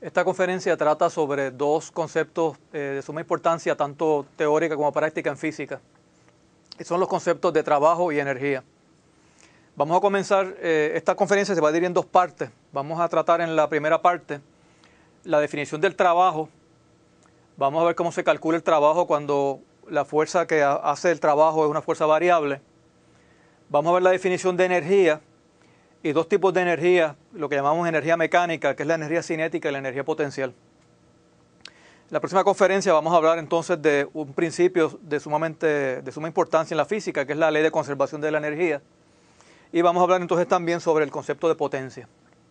Esta conferencia trata sobre dos conceptos de suma importancia, tanto teórica como práctica en física, y son los conceptos de trabajo y energía. Vamos a comenzar, esta conferencia se va a dividir en dos partes. Vamos a tratar en la primera parte la definición del trabajo. Vamos a ver cómo se calcula el trabajo cuando la fuerza que hace el trabajo es una fuerza variable. Vamos a ver la definición de energía y dos tipos de energía, lo que llamamos energía mecánica, que es la energía cinética y la energía potencial. En la próxima conferencia vamos a hablar entonces de un principio de suma importancia en la física, que es la ley de conservación de la energía. Y vamos a hablar entonces también sobre el concepto de potencia.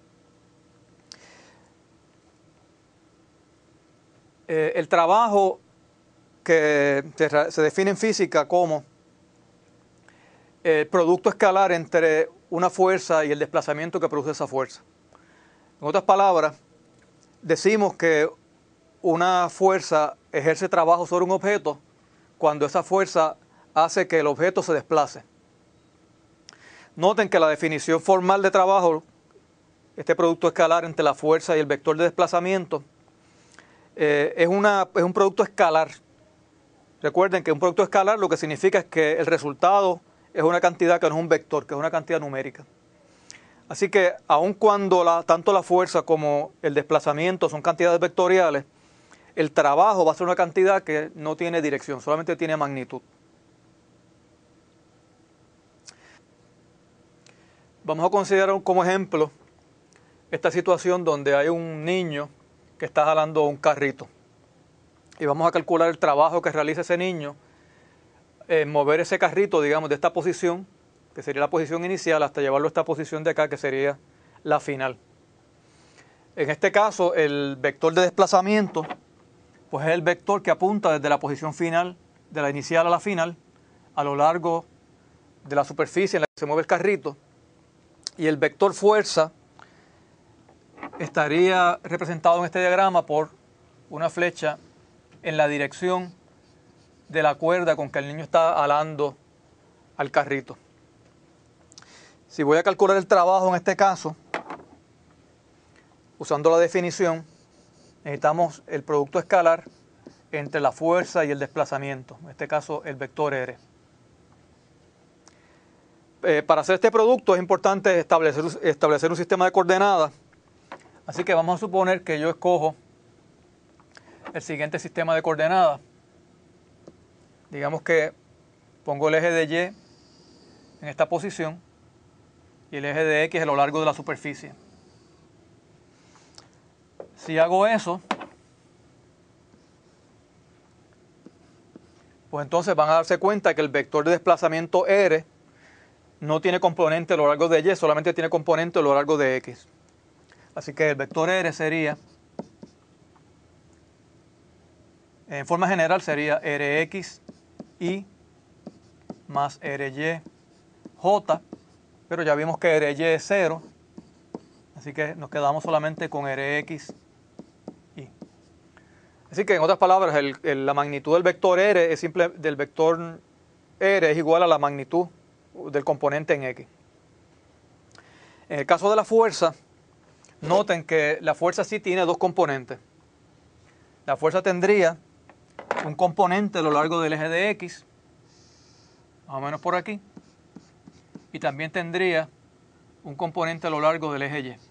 El trabajo que se define en física como el producto escalar entre una fuerza y el desplazamiento que produce esa fuerza. En otras palabras, decimos que una fuerza ejerce trabajo sobre un objeto cuando esa fuerza hace que el objeto se desplace. Noten que la definición formal de trabajo, este producto escalar entre la fuerza y el vector de desplazamiento, es un producto escalar. Recuerden que un producto escalar lo que significa es que el resultado es una cantidad que no es un vector, que es una cantidad numérica. Así que aun cuando tanto la fuerza como el desplazamiento son cantidades vectoriales, el trabajo va a ser una cantidad que no tiene dirección, solamente tiene magnitud. Vamos a considerar como ejemplo esta situación donde hay un niño que está jalando un carrito. Y vamos a calcular el trabajo que realiza ese niño en mover ese carrito, digamos, de esta posición, que sería la posición inicial, hasta llevarlo a esta posición de acá, que sería la final. En este caso, el vector de desplazamiento, pues es el vector que apunta desde la posición final, de la inicial a la final, a lo largo de la superficie en la que se mueve el carrito. Y el vector fuerza estaría representado en este diagrama por una flecha en la dirección de la cuerda con que el niño está alando al carrito. Si voy a calcular el trabajo en este caso, usando la definición, necesitamos el producto escalar entre la fuerza y el desplazamiento, en este caso el vector R. Para hacer este producto es importante establecer un sistema de coordenadas, así que vamos a suponer que yo escojo el siguiente sistema de coordenadas. Digamos que pongo el eje de Y en esta posición y el eje de X a lo largo de la superficie. Si hago eso, pues entonces van a darse cuenta que el vector de desplazamiento R no tiene componente a lo largo de Y, solamente tiene componente a lo largo de X. Así que el vector R sería, en forma general sería RXY más RYJ, pero ya vimos que RY es 0, así que nos quedamos solamente con RXY. Así que en otras palabras, la magnitud del vector R es igual a la magnitud del componente en X. En el caso de la fuerza, noten que la fuerza sí tiene dos componentes. La fuerza tendría un componente a lo largo del eje de X, más o menos por aquí, y también tendría un componente a lo largo del eje Y.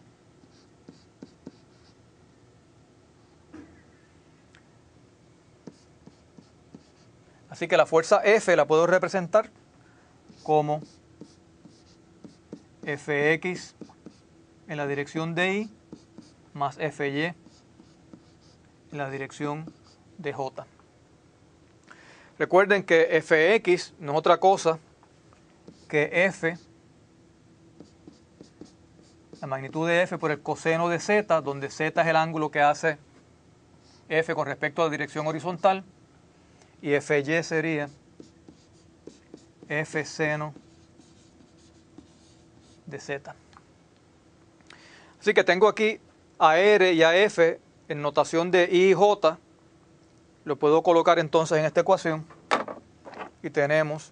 Así que la fuerza F la puedo representar como Fx en la dirección de Y más Fy en la dirección de J. Recuerden que Fx no es otra cosa que F, la magnitud de F por el coseno de Z, donde Z es el ángulo que hace F con respecto a la dirección horizontal, y Fy sería F seno de Z. Así que tengo aquí a R y a F en notación de I y J. Lo puedo colocar entonces en esta ecuación y tenemos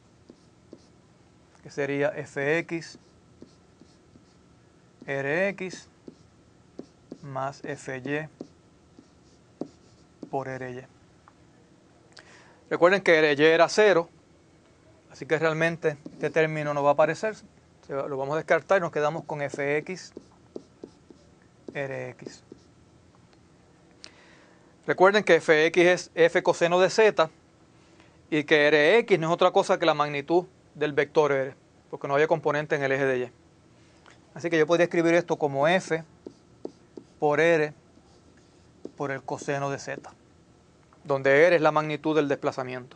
que sería Fx Rx más FY por RY. Recuerden que RY era 0, así que realmente este término no va a aparecer. Lo vamos a descartar y nos quedamos con FX, RX. Recuerden que Fx es F coseno de Z y que Rx no es otra cosa que la magnitud del vector R, porque no había componente en el eje de Y. Así que yo podría escribir esto como F por R por el coseno de Z, donde R es la magnitud del desplazamiento.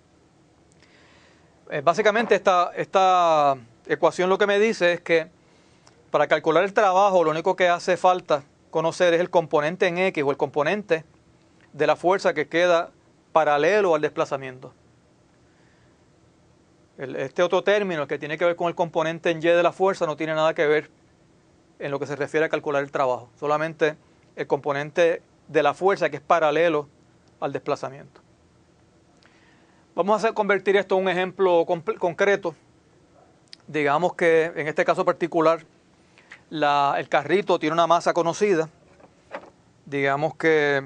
Básicamente esta ecuación lo que me dice es que para calcular el trabajo lo único que hace falta conocer es el componente en X o el componente de la fuerza que queda paralelo al desplazamiento. Este otro término, el que tiene que ver con el componente en Y de la fuerza, no tiene nada que ver en lo que se refiere a calcular el trabajo. Solamente el componente de la fuerza que es paralelo al desplazamiento. Vamos a convertir esto en un ejemplo concreto. Digamos que en este caso particular el carrito tiene una masa conocida. Digamos que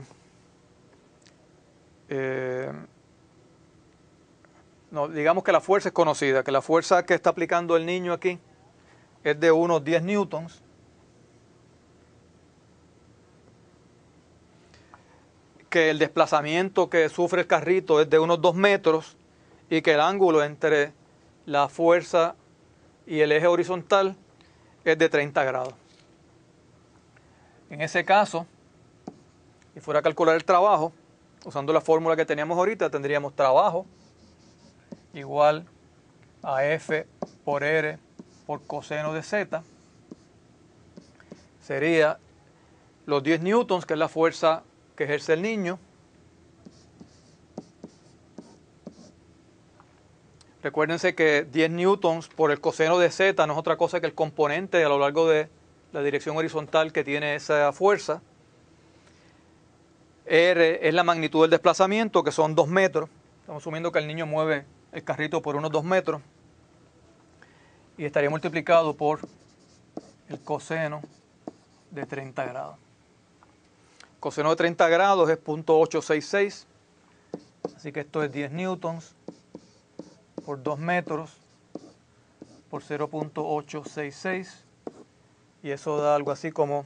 digamos que la fuerza es conocida, que la fuerza que está aplicando el niño aquí es de unos 10 newtons. Que el desplazamiento que sufre el carrito es de unos 2 metros y que el ángulo entre la fuerza y el eje horizontal es de 30 grados. En ese caso, si fuera a calcular el trabajo, usando la fórmula que teníamos ahorita, tendríamos trabajo igual a F por R por coseno de Z. Sería los 10 newtons, que es la fuerza que ejerce el niño. Recuérdense que 10 newtons por el coseno de Z no es otra cosa que el componente a lo largo de la dirección horizontal que tiene esa fuerza. R es la magnitud del desplazamiento, que son 2 metros. Estamos asumiendo que el niño mueve el carrito por unos 2 metros. Y estaría multiplicado por el coseno de 30 grados. Coseno de 30 grados es 0.866. Así que esto es 10 newtons por 2 metros por 0.866. Y eso da algo así como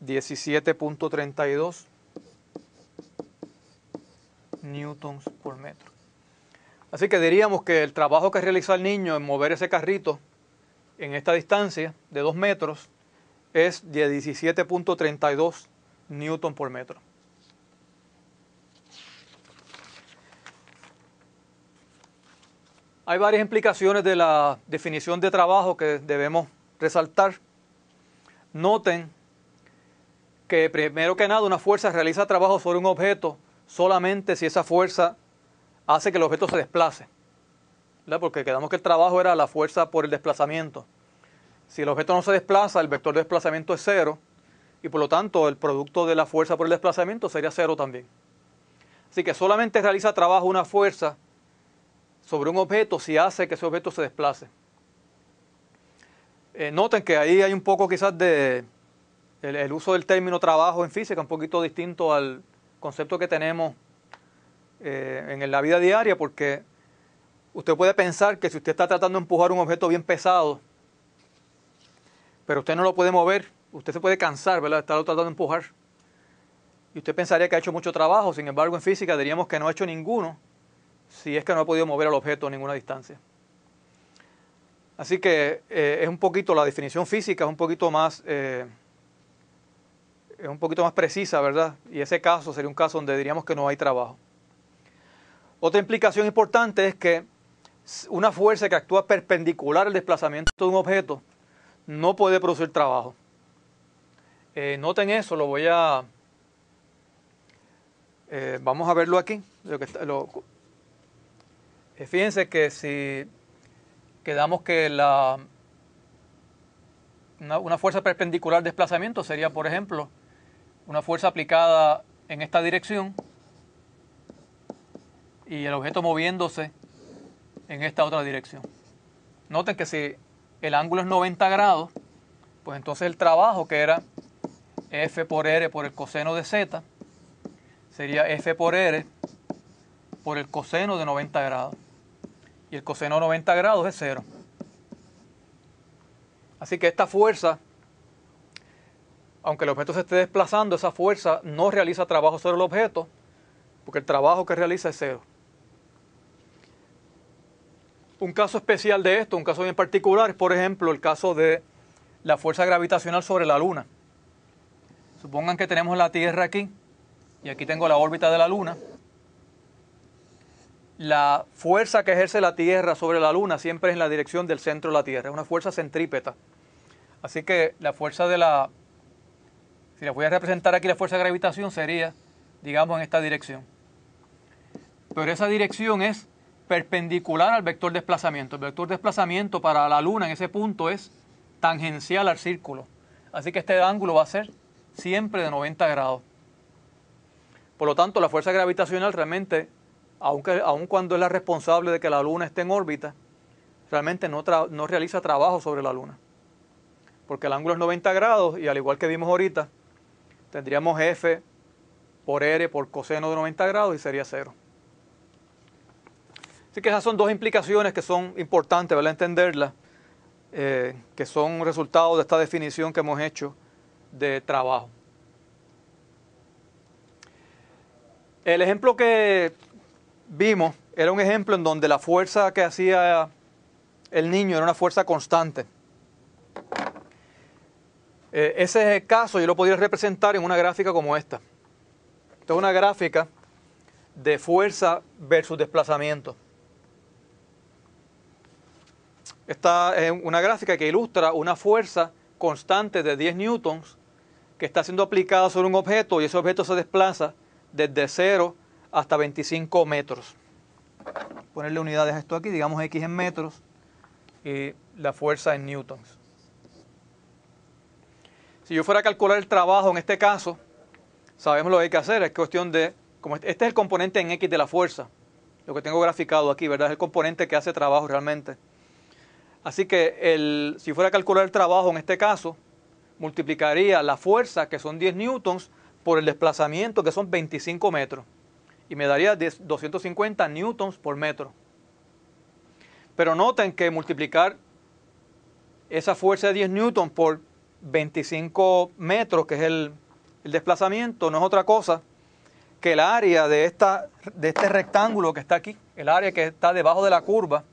17.32 newtons por metro. Así que diríamos que el trabajo que realiza el niño en mover ese carrito en esta distancia de 2 metros es de 17.32 newton por metro. Hay varias implicaciones de la definición de trabajo que debemos resaltar. Noten que primero que nada una fuerza realiza trabajo sobre un objeto solamente si esa fuerza hace que el objeto se desplace, ¿verdad? Porque quedamos que el trabajo era la fuerza por el desplazamiento. Si el objeto no se desplaza, el vector de desplazamiento es 0 y por lo tanto el producto de la fuerza por el desplazamiento sería 0 también. Así que solamente realiza trabajo una fuerza sobre un objeto si hace que ese objeto se desplace. Noten que ahí hay un poco quizás de el uso del término trabajo en física, un poquito distinto al concepto que tenemos en la vida diaria, porque usted puede pensar que si usted está tratando de empujar un objeto bien pesado, pero usted no lo puede mover, usted se puede cansar, ¿verdad?, de estarlo tratando de empujar. Y usted pensaría que ha hecho mucho trabajo, sin embargo en física diríamos que no ha hecho ninguno, si es que no ha podido mover al objeto a ninguna distancia. Así que es un poquito, la definición física es un poquito más precisa, ¿verdad? Y ese caso sería un caso donde diríamos que no hay trabajo. Otra implicación importante es que una fuerza que actúa perpendicular al desplazamiento de un objeto no puede producir trabajo. Noten eso, vamos a verlo aquí. Fíjense que si quedamos que una fuerza perpendicular al desplazamiento sería, por ejemplo, una fuerza aplicada en esta dirección y el objeto moviéndose en esta otra dirección. Noten que si el ángulo es 90 grados, pues entonces el trabajo, que era F por R por el coseno de Z sería F por R por el coseno de 90 grados. Y el coseno de 90 grados es 0. Así que esta fuerza, aunque el objeto se esté desplazando, esa fuerza no realiza trabajo sobre el objeto, porque el trabajo que realiza es 0. Un caso especial de esto, un caso bien particular, es por ejemplo el caso de la fuerza gravitacional sobre la Luna. Supongan que tenemos la Tierra aquí, y aquí tengo la órbita de la Luna. La fuerza que ejerce la Tierra sobre la Luna siempre es en la dirección del centro de la Tierra, es una fuerza centrípeta. Así que la fuerza de la... Si la voy a representar aquí, la fuerza de gravitación sería, digamos, en esta dirección. Pero esa dirección es perpendicular al vector desplazamiento. El vector desplazamiento para la Luna en ese punto es tangencial al círculo. Así que este ángulo va a ser siempre de 90 grados. Por lo tanto, la fuerza gravitacional realmente, aun cuando es la responsable de que la Luna esté en órbita, realmente no realiza trabajo sobre la Luna. Porque el ángulo es 90 grados y al igual que vimos ahorita, tendríamos F por R por coseno de 90 grados y sería 0. Así que esas son dos implicaciones que son importantes, ¿verdad?, entenderlas, que son resultado de esta definición que hemos hecho de trabajo. El ejemplo que vimos era un ejemplo en donde la fuerza que hacía el niño era una fuerza constante. Ese caso yo lo podría representar en una gráfica como esta. Esta es una gráfica de fuerza versus desplazamiento. Esta es una gráfica que ilustra una fuerza constante de 10 newtons que está siendo aplicada sobre un objeto y ese objeto se desplaza desde 0 hasta 25 metros. Ponerle unidades a esto aquí, digamos X en metros y la fuerza en newtons. Si yo fuera a calcular el trabajo en este caso, sabemos lo que hay que hacer, es cuestión de, como este es el componente en X de la fuerza, lo que tengo graficado aquí, ¿verdad? Es el componente que hace trabajo realmente. Así que si fuera a calcular el trabajo en este caso, multiplicaría la fuerza, que son 10 newtons, por el desplazamiento, que son 25 metros. Y me daría 250 newtons por metro. Pero noten que multiplicar esa fuerza de 10 newtons por 25 metros, que es el desplazamiento, no es otra cosa que el área de este rectángulo que está aquí, el área que está debajo de la curva,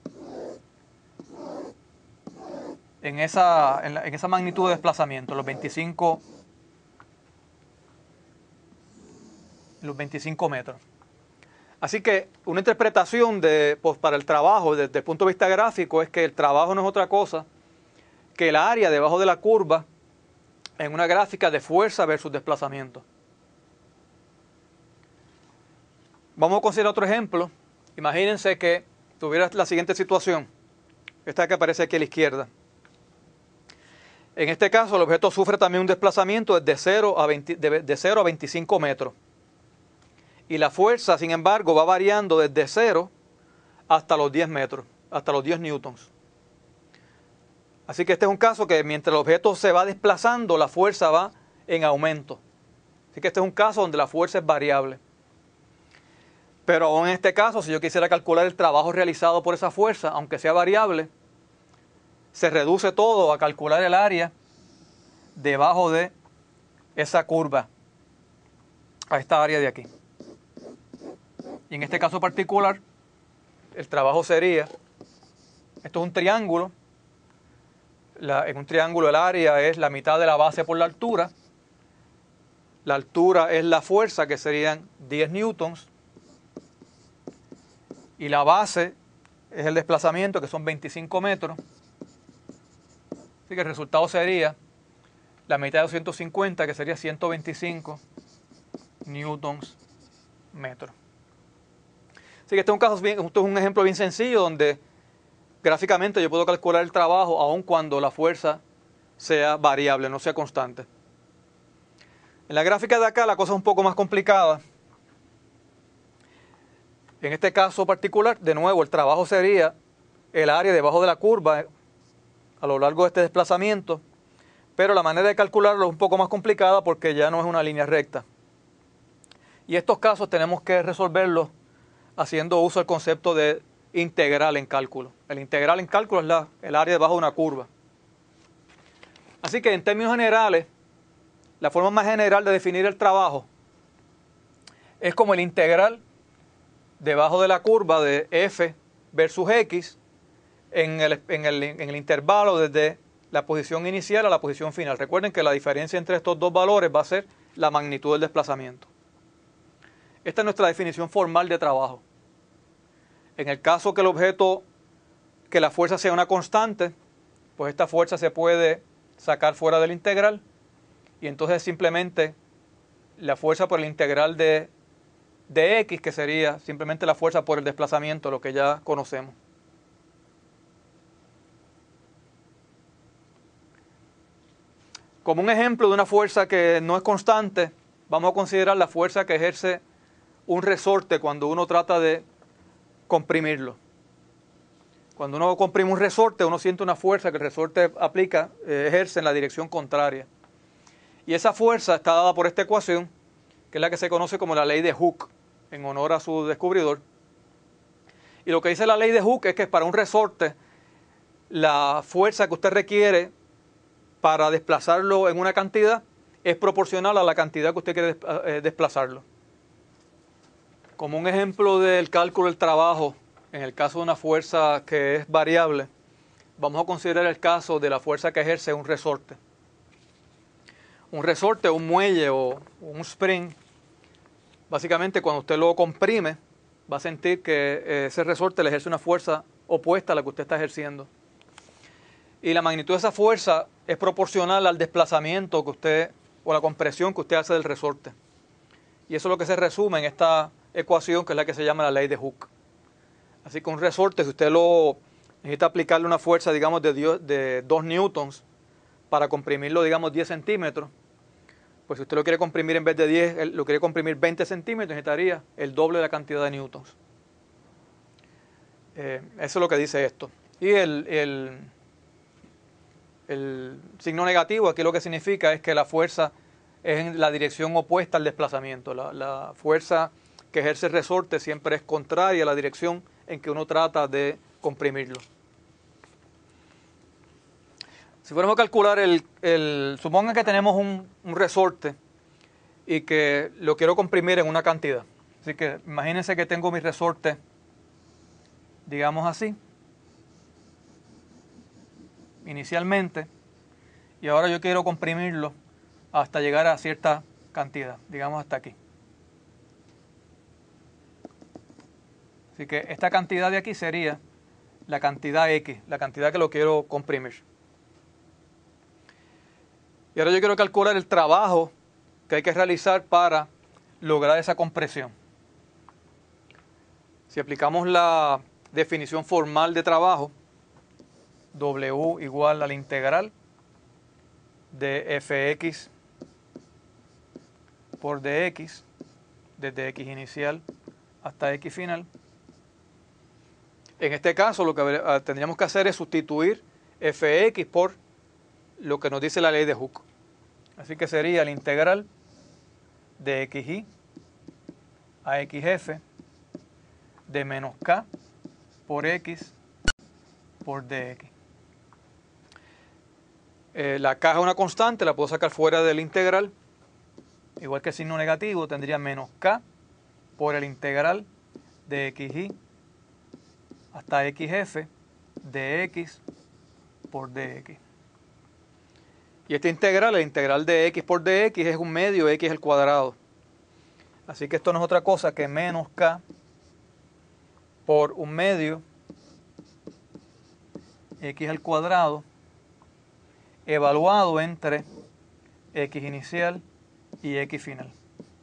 en esa magnitud de desplazamiento, los 25 metros. Así que una interpretación para el trabajo desde el punto de vista gráfico es que el trabajo no es otra cosa que el área debajo de la curva en una gráfica de fuerza versus desplazamiento. Vamos a considerar otro ejemplo. Imagínense que tuviera la siguiente situación, esta que aparece aquí a la izquierda. En este caso, el objeto sufre también un desplazamiento de 0 a 25 metros. Y la fuerza, sin embargo, va variando desde 0 hasta los 10 metros, hasta los 10 newtons. Así que este es un caso que mientras el objeto se va desplazando, la fuerza va en aumento. Así que este es un caso donde la fuerza es variable. Pero aún en este caso, si yo quisiera calcular el trabajo realizado por esa fuerza, aunque sea variable, se reduce todo a calcular el área debajo de esa curva, a esta área de aquí. Y en este caso particular, el trabajo sería, esto es un triángulo, en un triángulo el área es la mitad de la base por la altura es la fuerza, que serían 10 newtons, y la base es el desplazamiento, que son 25 metros. Así que el resultado sería la mitad de 250, que sería 125 newtons metros. Así que este es un ejemplo bien sencillo donde gráficamente yo puedo calcular el trabajo aun cuando la fuerza sea variable, no sea constante. En la gráfica de acá la cosa es un poco más complicada. En este caso particular, de nuevo, el trabajo sería el área debajo de la curva a lo largo de este desplazamiento, Pero la manera de calcularlo es un poco más complicada porque ya no es una línea recta. Y estos casos tenemos que resolverlos haciendo uso del concepto de integral en cálculo. El integral en cálculo es el área debajo de una curva. Así que en términos generales, la forma más general de definir el trabajo es como el integral debajo de la curva de f versus x en el intervalo desde la posición inicial a la posición final. Recuerden que la diferencia entre estos dos valores va a ser la magnitud del desplazamiento. Esta es nuestra definición formal de trabajo. En el caso que el objeto, que la fuerza sea una constante, pues esta fuerza se puede sacar fuera del integral y entonces simplemente la fuerza por el integral de x, que sería simplemente la fuerza por el desplazamiento, lo que ya conocemos. Como un ejemplo de una fuerza que no es constante, vamos a considerar la fuerza que ejerce un resorte cuando uno trata de comprimirlo. Cuando uno comprime un resorte, uno siente una fuerza que el resorte ejerce en la dirección contraria. Y esa fuerza está dada por esta ecuación, que es la que se conoce como la ley de Hooke, en honor a su descubridor. Y lo que dice la ley de Hooke es que para un resorte, la fuerza que usted requiere para desplazarlo en una cantidad es proporcional a la cantidad que usted quiere desplazarlo. Como un ejemplo del cálculo del trabajo, en el caso de una fuerza que es variable, vamos a considerar el caso de la fuerza que ejerce un resorte. Un resorte, un muelle o un spring, básicamente cuando usted lo comprime, va a sentir que ese resorte le ejerce una fuerza opuesta a la que usted está ejerciendo. Y la magnitud de esa fuerza es proporcional al desplazamiento que usted, o la compresión que usted hace del resorte. Y eso es lo que se resume en esta ecuación, que es la que se llama la ley de Hooke. Así que un resorte, si usted necesita aplicarle una fuerza, digamos, de 2 newtons para comprimirlo, digamos, 10 centímetros, pues si usted lo quiere comprimir en vez de 10, lo quiere comprimir 20 centímetros, necesitaría el doble de la cantidad de newtons. Eso es lo que dice esto. Y el signo negativo aquí lo que significa es que la fuerza es en la dirección opuesta al desplazamiento. La fuerza que ejerce el resorte siempre es contraria a la dirección en que uno trata de comprimirlo. Si fuéramos a calcular supongan que tenemos un resorte y que lo quiero comprimir en una cantidad. Así que imagínense que tengo mi resorte, digamos así, inicialmente, y ahora yo quiero comprimirlo hasta llegar a cierta cantidad, digamos hasta aquí. Así que esta cantidad de aquí sería la cantidad X, la cantidad que lo quiero comprimir. Y ahora yo quiero calcular el trabajo que hay que realizar para lograr esa compresión. Si aplicamos la definición formal de trabajo, W igual a la integral de fx por dx, desde x inicial hasta x final. En este caso lo que tendríamos que hacer es sustituir fx por lo que nos dice la ley de Hooke. Así que sería la integral de xy a xf de menos k por x por dx. La k es una constante, la puedo sacar fuera del integral. Igual que el signo negativo, tendría menos k por el integral de xy hasta xf de x por dx. Y esta integral, la integral de x por dx, es un medio x al cuadrado. Así que esto no es otra cosa que menos k por un medio x al cuadrado evaluado entre x inicial y x final.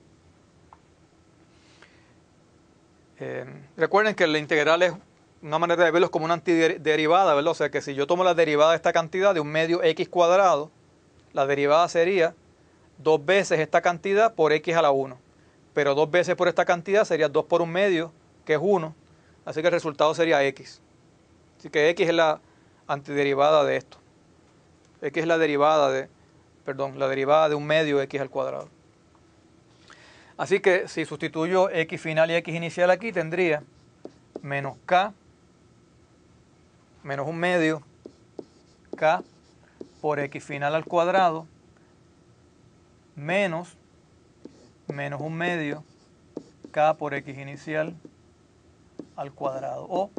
Recuerden que la integral es una manera de verlo como una antiderivada, ¿verdad? O sea que si yo tomo la derivada de esta cantidad de un medio x cuadrado, la derivada sería 2 veces esta cantidad por x a la 1. Pero 2 veces por esta cantidad sería 2 por un medio, que es 1. Así que el resultado sería x. Así que x es la antiderivada de esto. X es la derivada la derivada de 1/2 x al cuadrado. Así que si sustituyo x final y x inicial aquí, tendría menos k menos 1/2 k por x final al cuadrado menos 1/2 k por x inicial al cuadrado, o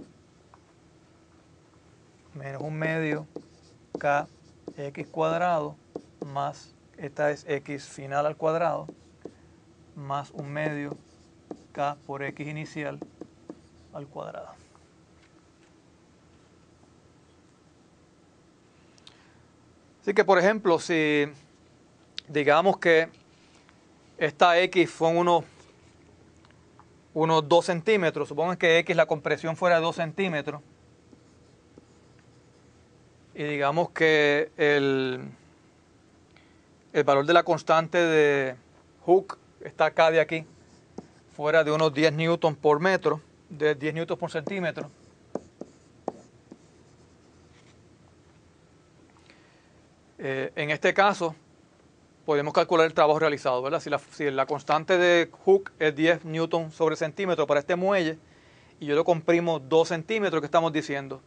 menos 1/2 k x cuadrado más, esta es x final al cuadrado, más 1/2 k por x inicial al cuadrado. Así que, por ejemplo, si digamos que esta x son unos 2 centímetros, supongamos que x la compresión fuera de 2 centímetros, y digamos que el valor de la constante de Hooke está acá de aquí, fuera de unos 10 newtons por metro, de 10 newtons por centímetro. En este caso, podemos calcular el trabajo realizado, ¿verdad? Si la constante de Hooke es 10 newtons sobre centímetro para este muelle, y yo lo comprimo 2 centímetros, ¿qué estamos diciendo?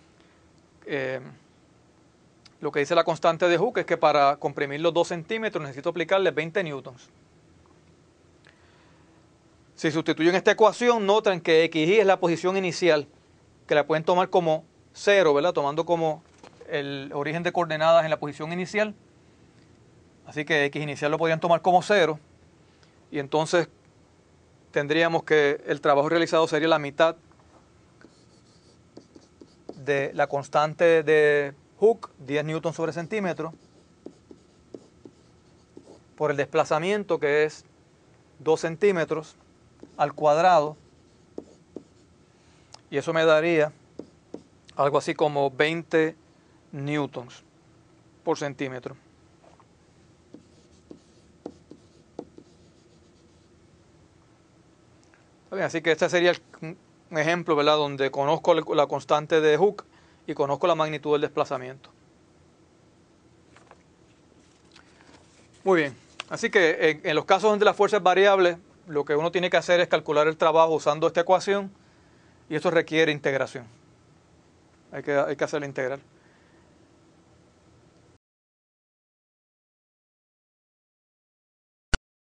Lo que dice la constante de Hooke es que para comprimir los 2 centímetros necesito aplicarle 20 newtons. Si sustituyen esta ecuación, notan que xy es la posición inicial, que la pueden tomar como 0, ¿verdad? Tomando como el origen de coordenadas en la posición inicial. Así que x inicial lo podrían tomar como 0. Y entonces tendríamos que el trabajo realizado sería la mitad de la constante de Hooke, 10 newtons sobre centímetro, por el desplazamiento, que es 2 centímetros al cuadrado, y eso me daría algo así como 20 newtons por centímetro. Así que este sería un ejemplo, ¿verdad?, donde conozco la constante de Hooke y conozco la magnitud del desplazamiento. Muy bien, así que en los casos donde la fuerza es variable, lo que uno tiene que hacer es calcular el trabajo usando esta ecuación, y esto requiere integración. Hay que hacer la integral.